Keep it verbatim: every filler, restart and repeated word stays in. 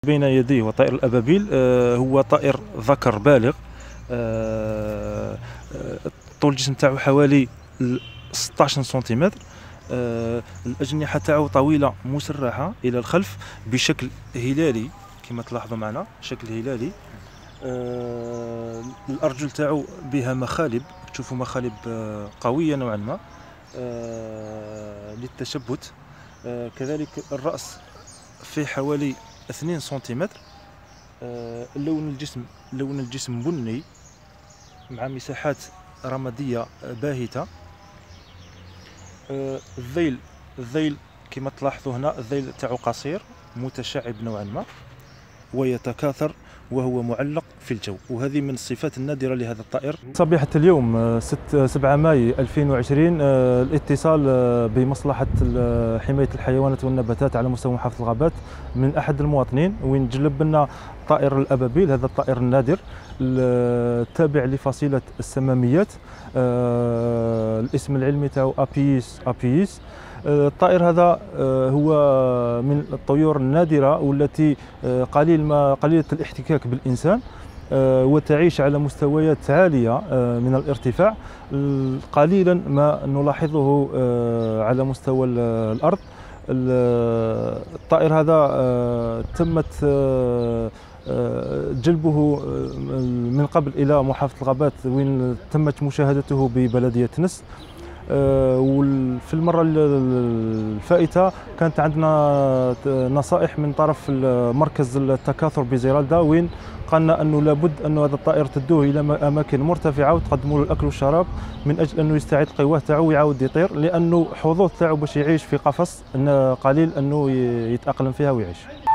بين يديه وطائر الأبابيل هو طائر ذكر بالغ. طول الجسم تاعو حوالي ستطاش سنتيمتر. الأجنحة تاعو طويلة مسرحة إلى الخلف بشكل هلالي كما تلاحظوا معنا، شكل هلالي. الأرجل تاعو بها مخالب، تشوفوا مخالب قوية نوعا ما للتشبت. كذلك الرأس في حوالي اثنين سنتيمتر. لون الجسم لون الجسم بني مع مساحات رمادية باهتة. الذيل الذيل كما تلاحظوا هنا، الذيل تاعو قصير متشعب نوعا ما ويتكاثر وهو معلق في الجو، وهذه من الصفات النادرة لهذا الطائر. صبيحة اليوم سبعة ماي ألفين وعشرين الاتصال بمصلحة حماية الحيوانات والنباتات على مستوى محافظة الغابات من أحد المواطنين، وين جلب لنا طائر الأبابيل، هذا الطائر النادر التابع لفصيلة السماميات. الاسم العلمي تاعو أبيس أبيس. الطائر هذا هو من الطيور النادرة والتي قليل ما قليلة الاحتكاك بالإنسان، وتعيش على مستويات عالية من الارتفاع، قليلا ما نلاحظه على مستوى الأرض. الطائر هذا تمت جلبه من قبل إلى محافظة الغابات، وين تمت مشاهدته ببلدية نس. وفي المرة الفائتة كانت عندنا نصائح من طرف مركز التكاثر بزيرالدا، وين قالنا أنه لابد أن هذا الطائر تدوه إلى أماكن مرتفعة وتقدموا له الأكل والشراب من أجل أنه يستعيد قواه تاعو ويعاود يطير، لأنه حظوظ تاعو باش يعيش في قفص قليل أنه يتأقلم فيها ويعيش.